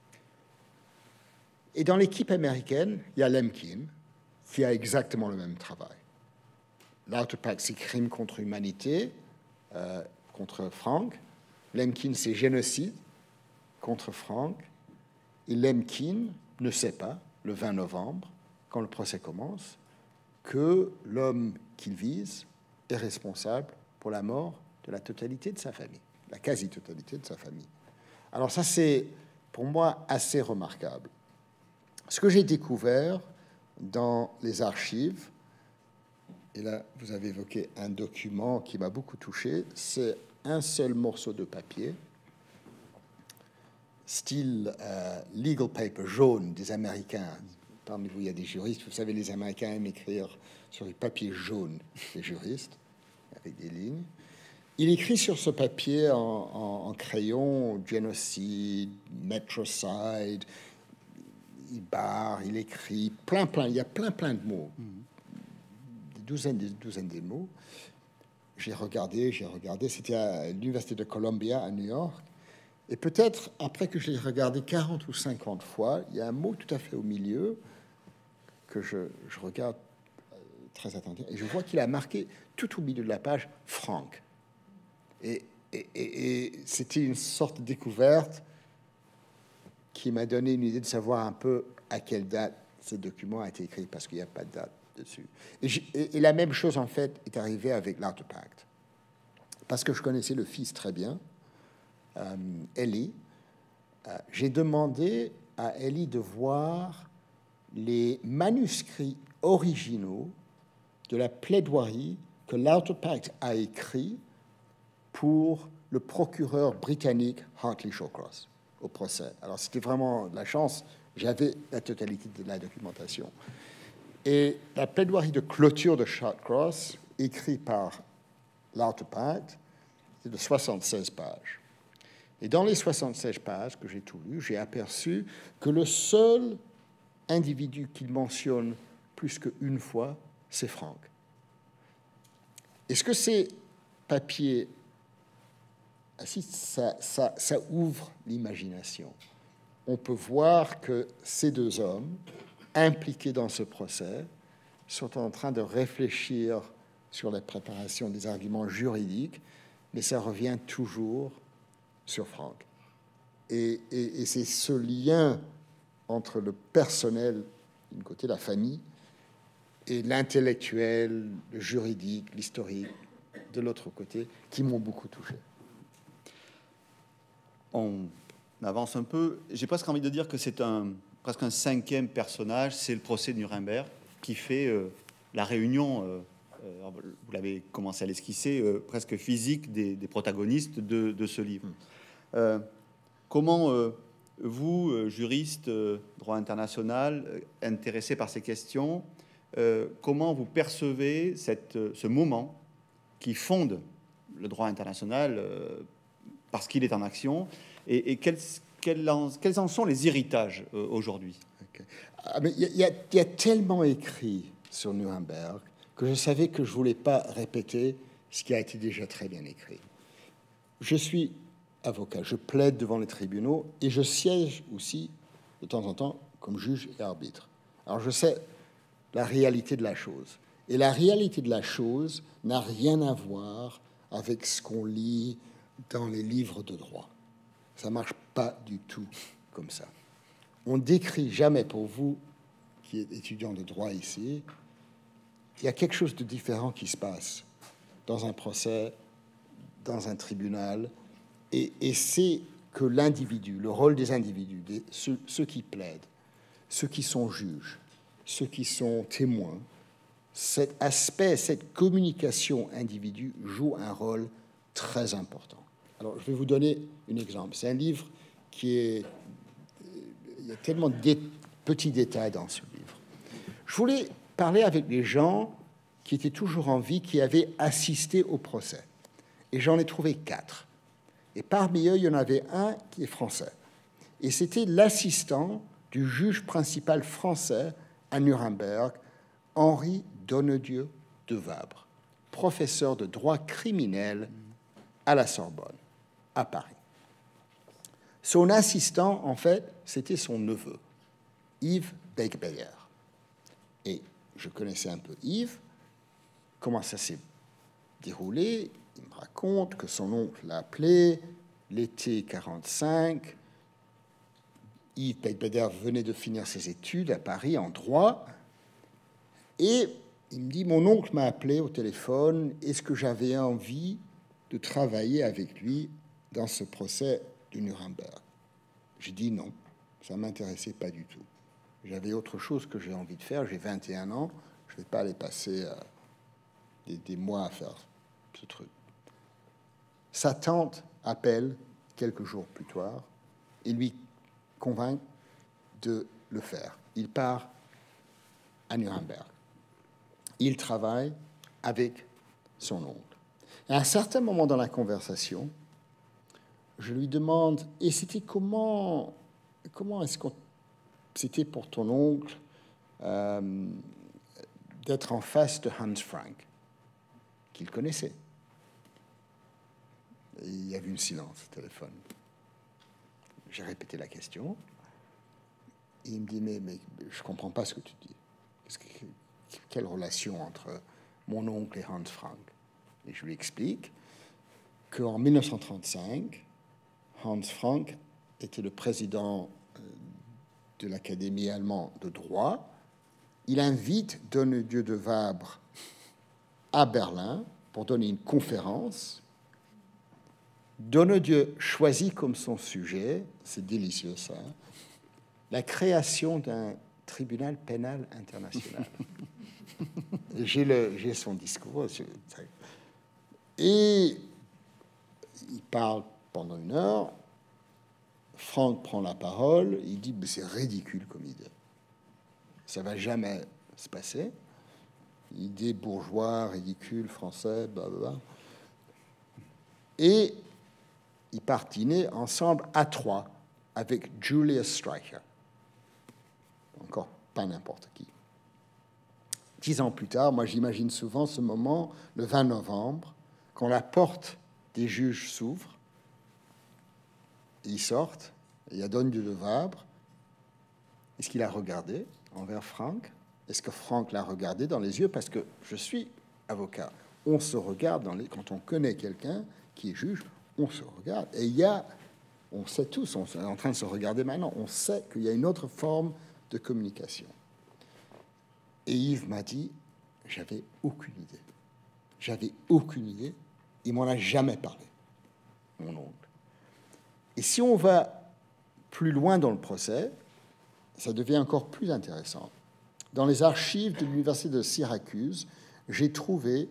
S3: Et dans l'équipe américaine, il y a Lemkin, qui a exactement le même travail. Lauterpacht, c'est crime contre l'humanité, euh, contre Frank. Lemkin, c'est génocide contre Frank. Et Lemkin ne sait pas, le vingt novembre, quand le procès commence, que l'homme qu'il vise est responsable pour la mort de la totalité de sa famille, la quasi-totalité de sa famille. Alors ça, c'est pour moi, assez remarquable. Ce que j'ai découvert dans les archives, et là, vous avez évoqué un document qui m'a beaucoup touché, c'est un seul morceau de papier, style euh, legal paper jaune des Américains. Parmi vous, il y a des juristes. Vous savez, les Américains aiment écrire sur du papier jaune, les juristes, avec des lignes. Il écrit sur ce papier en, en, en crayon génocide, matricide, il barre, il écrit plein, plein. Il y a plein, plein de mots, mm-hmm. des douzaines, des douzaines de mots. J'ai regardé, j'ai regardé. C'était à l'université de Columbia à New York. Et peut-être après que je l'ai regardé quarante ou cinquante fois, il y a un mot tout à fait au milieu que je, je regarde très attentivement. Et je vois qu'il a marqué tout au milieu de la page Frank. Et, et, et, et c'était une sorte de découverte qui m'a donné une idée de savoir un peu à quelle date ce document a été écrit, parce qu'il n'y a pas de date dessus. Et, et, et la même chose, en fait, est arrivée avec l'Artepact. Parce que je connaissais le fils très bien, euh, Ellie, euh, j'ai demandé à Ellie de voir les manuscrits originaux de la plaidoirie que l'Artepact a écrit pour le procureur britannique Hartley Shawcross au procès. Alors, c'était vraiment de la chance. J'avais la totalité de la documentation. Et la plaidoirie de clôture de Shawcross, écrite par l'Artepact, c'est de soixante-seize pages. Et dans les soixante-seize pages que j'ai tout lu, j'ai aperçu que le seul individu qu'il mentionne plus qu'une fois, c'est Frank. Est-ce que ces papiers, ah si, ça, ça, ça ouvre l'imagination. On peut voir que ces deux hommes, impliqués dans ce procès, sont en train de réfléchir sur la préparation des arguments juridiques, mais ça revient toujours sur Frank. Et, et, et c'est ce lien entre le personnel, d'un côté la famille, et l'intellectuel, le juridique, l'historique, de l'autre côté, qui m'ont beaucoup touché.
S1: On avance un peu. J'ai presque envie de dire que c'est un, presque un cinquième personnage, c'est le procès de Nuremberg, qui fait euh, la réunion, euh, euh, vous l'avez commencé à l'esquisser, euh, presque physique des, des protagonistes de, de ce livre. Mmh. Euh, comment euh, vous, euh, juriste, euh, droit international, euh, intéressé par ces questions, euh, comment vous percevez cette, ce moment qui fonde le droit international euh, parce qu'il est en action, et, et quels, quels, en, quels en sont les héritages euh, aujourd'hui?
S3: Okay. Ah, mais il y, y, y a tellement écrit sur Nuremberg que je savais que je ne voulais pas répéter ce qui a été déjà très bien écrit. Je suis avocat, je plaide devant les tribunaux et je siège aussi de temps en temps comme juge et arbitre. Alors je sais la réalité de la chose. Et la réalité de la chose n'a rien à voir avec ce qu'on lit dans les livres de droit. Ça ne marche pas du tout comme ça. On ne décrit jamais, pour vous qui êtes étudiant de droit ici, il y a quelque chose de différent qui se passe dans un procès, dans un tribunal, et, et c'est que l'individu, le rôle des individus, des, ceux, ceux qui plaident, ceux qui sont juges, ceux qui sont témoins, cet aspect, cette communication individu joue un rôle très important. Alors, je vais vous donner un exemple. C'est un livre qui est... Il y a tellement de dé... petits détails dans ce livre. Je voulais parler avec des gens qui étaient toujours en vie, qui avaient assisté au procès. Et j'en ai trouvé quatre. Et parmi eux, il y en avait un qui est français. Et c'était l'assistant du juge principal français à Nuremberg, Henri Donnedieu de Vabre, professeur de droit criminel à la Sorbonne, à Paris. Son assistant, en fait, c'était son neveu, Yves Beckbeyer. Et je connaissais un peu Yves, comment ça s'est déroulé. Il me raconte que son oncle l'a appelé l'été quarante-cinq. Yves Beckbeyer venait de finir ses études à Paris en droit. Et il me dit, mon oncle m'a appelé au téléphone, est-ce que j'avais envie de travailler avec lui dans ce procès de Nuremberg? J'ai dit non, ça ne m'intéressait pas du tout. J'avais autre chose que j'ai envie de faire. J'ai vingt et un ans, je ne vais pas aller passer euh, des, des mois à faire ce truc. Sa tante appelle quelques jours plus tard et lui convainc de le faire. Il part à Nuremberg. Il travaille avec son oncle. À un certain moment dans la conversation, je lui demande, et c'était comment, comment est-ce que c'était pour ton oncle euh, d'être en face de Hans Frank, qu'il connaissait. Et il y avait une silence au téléphone. J'ai répété la question. Et il me dit, mais, mais je ne comprends pas ce que tu dis. Que, quelle relation entre mon oncle et Hans Frank? Et je lui explique qu'en mille neuf cent trente-cinq, Hans Frank était le président de l'Académie allemande de droit. Il invite Donnedieu de Vabre à Berlin pour donner une conférence. Donnedieu choisit comme son sujet, c'est délicieux ça, la création d'un tribunal pénal international. J'ai, le, j'ai son discours. Et il parle pendant une heure. Franck prend la parole. Il dit, mais c'est ridicule comme idée. Ça ne va jamais se passer. Idée bourgeois, ridicule, français, blablabla. Et ils partent dîner ensemble à trois avec Julius Streicher. Encore pas n'importe qui. Dix ans plus tard, moi j'imagine souvent ce moment, le vingt novembre, quand la porte des juges s'ouvre, ils sortent, et il y a Donnedieu de Vabre. Est-ce qu'il a regardé envers Franck? Est-ce que Franck l'a regardé dans les yeux? Parce que je suis avocat. On se regarde dans les... quand on connaît quelqu'un qui est juge, on se regarde. Et il y a, on sait tous, on est en train de se regarder maintenant, on sait qu'il y a une autre forme de communication. Et Yves m'a dit, j'avais aucune idée. J'avais aucune idée. Il m'en a jamais parlé, mon oncle. Et si on va plus loin dans le procès, ça devient encore plus intéressant. Dans les archives de l'université de Syracuse, j'ai trouvé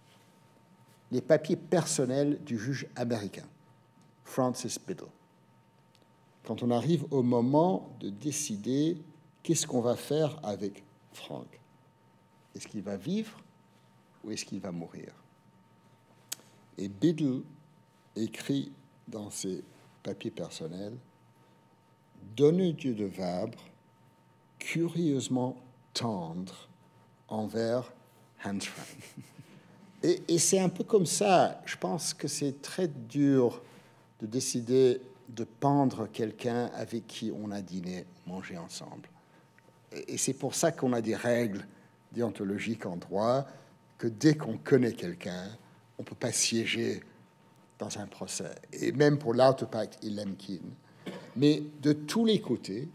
S3: les papiers personnels du juge américain, Francis Biddle. Quand on arrive au moment de décider qu'est-ce qu'on va faire avec Frank, est-ce qu'il va vivre ou est-ce qu'il va mourir? Et Biddle écrit dans ses papiers personnels, Donnedieu de Vabre, curieusement tendre envers Hans Frank. Et, et c'est un peu comme ça. Je pense que c'est très dur de décider de pendre quelqu'un avec qui on a dîné, mangé ensemble. Et, et c'est pour ça qu'on a des règles déontologiques en droit, que dès qu'on connaît quelqu'un, on ne peut pas siéger dans un procès. Et même pour Lauterpacht et Lemkin. Mais de tous les côtés,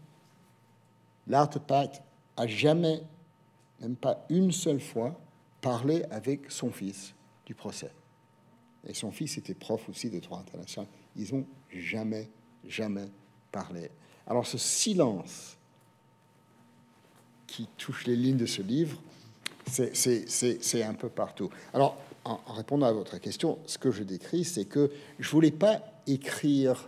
S3: Lauterpacht a jamais, même pas une seule fois, parlé avec son fils du procès. Et son fils était prof aussi de droit international. Ils n'ont jamais, jamais parlé. Alors ce silence qui touche les lignes de ce livre, c'est, c'est, c'est, c'est un peu partout. Alors, en, en répondant à votre question, ce que je décris, c'est que je ne voulais pas écrire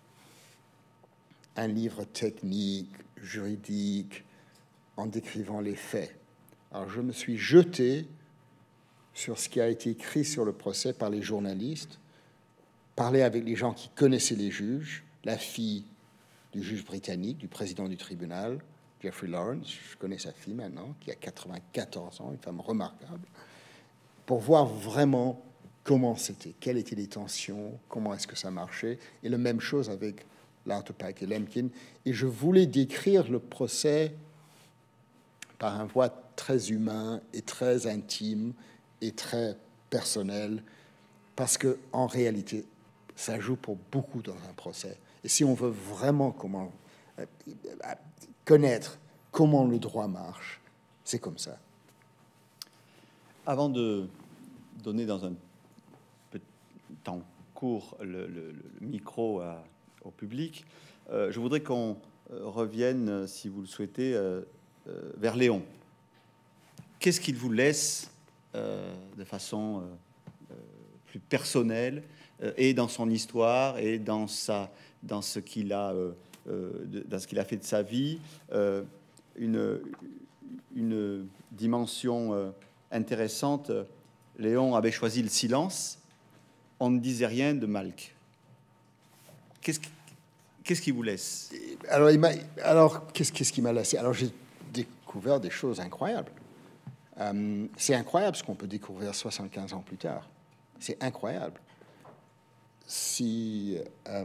S3: un livre technique, juridique, en décrivant les faits. Alors, je me suis jeté sur ce qui a été écrit sur le procès par les journalistes, parler avec les gens qui connaissaient les juges, la fille du juge britannique, du président du tribunal, Jeffrey Lawrence, je connais sa fille maintenant, qui a quatre-vingt-quatorze ans, une femme remarquable, pour voir vraiment comment c'était, quelles étaient les tensions, comment est-ce que ça marchait, et la même chose avec Lauterpacht et Lemkin. Et je voulais décrire le procès par un voie très humain et très intime et très personnel, parce que en réalité, ça joue pour beaucoup dans un procès. Et si on veut vraiment comment euh, connaître comment le droit marche, c'est comme ça.
S1: Avant de donner dans un temps court le, le, le micro à, au public. Euh, je voudrais qu'on revienne, si vous le souhaitez, euh, euh, vers Léon. Qu'est-ce qu'il vous laisse euh, de façon euh, plus personnelle euh, et dans son histoire et dans, sa, dans ce qu'il a, euh, euh, de, dans ce qu'il a fait de sa vie, euh, une, une dimension euh, intéressante. Léon avait choisi le silence. On ne disait rien de Malk. Qu'est-ce qui, qu'est-ce qui vous laisse?
S3: Alors, il m'a, alors qu'est-ce, qu'est-ce qui m'a laissé? Alors, j'ai découvert des choses incroyables. Euh, c'est incroyable ce qu'on peut découvrir soixante-quinze ans plus tard. C'est incroyable. Si euh,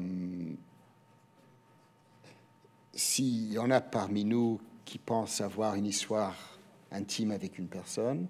S3: s'il y en a parmi nous qui pensent avoir une histoire intime avec une personne,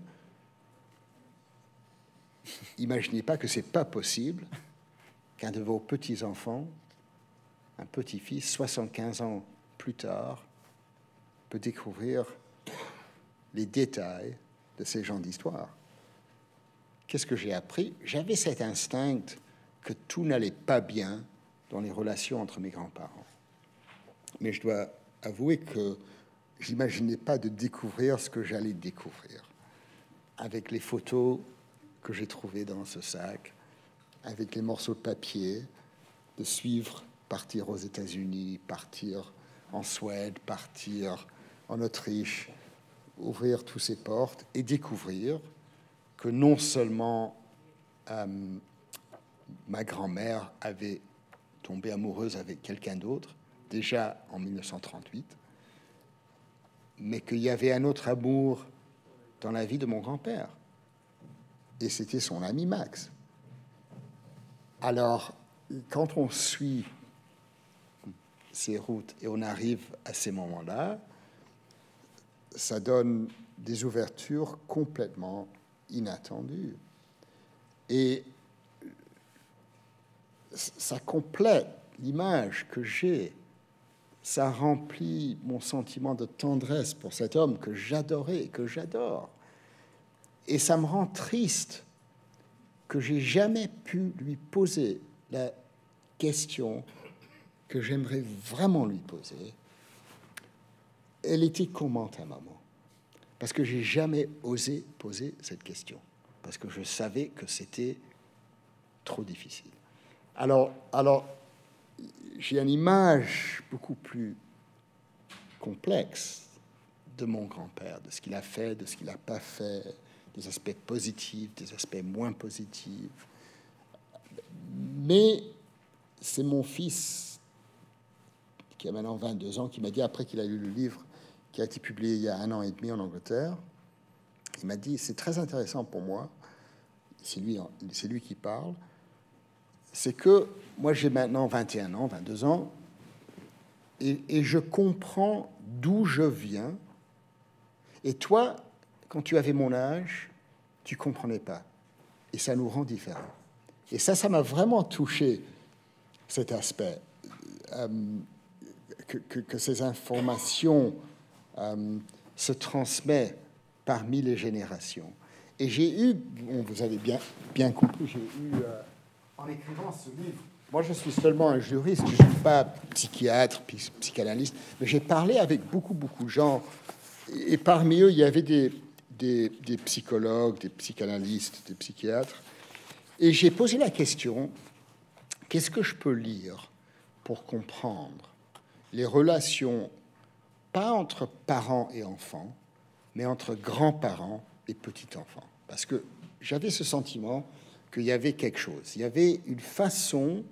S3: imaginez pas que c'est pas possible qu'un de vos petits-enfants, un petit-fils, soixante-quinze ans plus tard, peut découvrir les détails de ces genres d'histoire. Qu'est-ce que j'ai appris? J'avais cet instinct que tout n'allait pas bien dans les relations entre mes grands-parents. Mais je dois avouer que j'imaginais pas de découvrir ce que j'allais découvrir. Avec les photos que j'ai trouvées dans ce sac, avec les morceaux de papier, de suivre, partir aux États-Unis, partir en Suède, partir en Autriche, ouvrir toutes ces portes et découvrir que non seulement euh, ma grand-mère avait tombé amoureuse avec quelqu'un d'autre, déjà en mille neuf cent trente-huit, mais qu'il y avait un autre amour dans la vie de mon grand-père. Et c'était son ami Max. Alors, quand on suit ces routes et on arrive à ces moments-là, ça donne des ouvertures complètement inattendues. Et ça complète l'image que j'ai. Ça remplit mon sentiment de tendresse pour cet homme que j'adorais et que j'adore. Et ça me rend triste que j'ai jamais pu lui poser la question que j'aimerais vraiment lui poser. Elle était comment ta maman? Parce que j'ai jamais osé poser cette question, parce que je savais que c'était trop difficile. Alors, alors j'ai une image beaucoup plus complexe de mon grand-père, de ce qu'il a fait, de ce qu'il n'a pas fait, des aspects positifs, des aspects moins positifs. Mais c'est mon fils, qui a maintenant vingt-deux ans, qui m'a dit, après qu'il a lu le livre qui a été publié il y a un an et demi en Angleterre, il m'a dit, c'est très intéressant pour moi, c'est lui, c'est lui qui parle, c'est que moi j'ai maintenant vingt et un ans, vingt-deux ans, et, et je comprends d'où je viens, et toi, quand tu avais mon âge, tu comprenais pas, et ça nous rend différents. Et ça, ça m'a vraiment touché, cet aspect, euh, que, que, que ces informations euh, se transmettent parmi les générations. Et j'ai eu, bon, vous avez bien, bien compris, j'ai eu, euh, en écrivant ce livre, moi je suis seulement un juriste, je ne suis pas psychiatre, psychanalyste, mais j'ai parlé avec beaucoup, beaucoup de gens, et parmi eux, il y avait des, des, des psychologues, des psychanalystes, des psychiatres, et j'ai posé la question, qu'est-ce que je peux lire pour comprendre les relations, pas entre parents et enfants, mais entre grands-parents et petits-enfants? Parce que j'avais ce sentiment qu'il y avait quelque chose. Il y avait une façon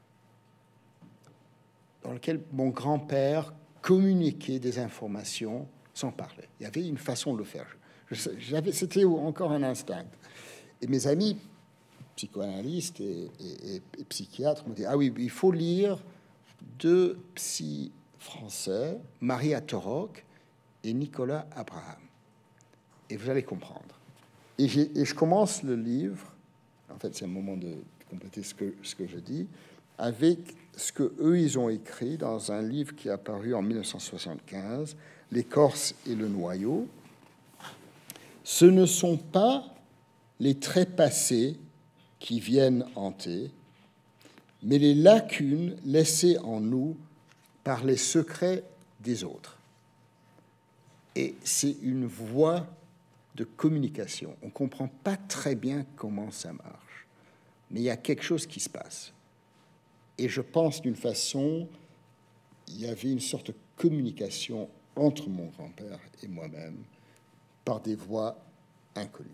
S3: dans laquelle mon grand-père communiquait des informations sans parler. Il y avait une façon de le faire. J'avais, c'était encore un instinct. Et mes amis psychanalystes et, et, et psychiatres m'ont dit, ah oui, il faut lire deux psy français, Maria Torok et Nicolas Abraham. Et vous allez comprendre. Et, et je commence le livre, en fait c'est un moment de compléter ce que, ce que je dis, avec ce que eux ils ont écrit dans un livre qui est apparu en mille neuf cent soixante-quinze, L'écorce et le noyau. Ce ne sont pas les trépassés qui viennent hanter, mais les lacunes laissées en nous par les secrets des autres. Et c'est une voie de communication. On ne comprend pas très bien comment ça marche, mais il y a quelque chose qui se passe. Et je pense d'une façon, il y avait une sorte de communication entre mon grand-père et moi-même par des voies inconnues.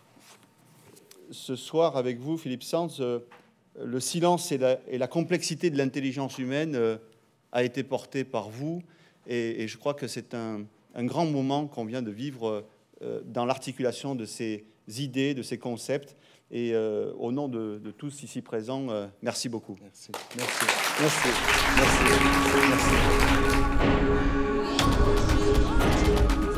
S1: Ce soir, avec vous, Philippe Sands, euh, le silence et la, et la complexité de l'intelligence humaine euh, a été porté par vous, et, et je crois que c'est un, un grand moment qu'on vient de vivre euh, dans l'articulation de ces idées, de ces concepts, et euh, au nom de, de tous ici présents, euh, merci beaucoup.
S3: Merci. Merci. Merci. Merci. Merci. Merci.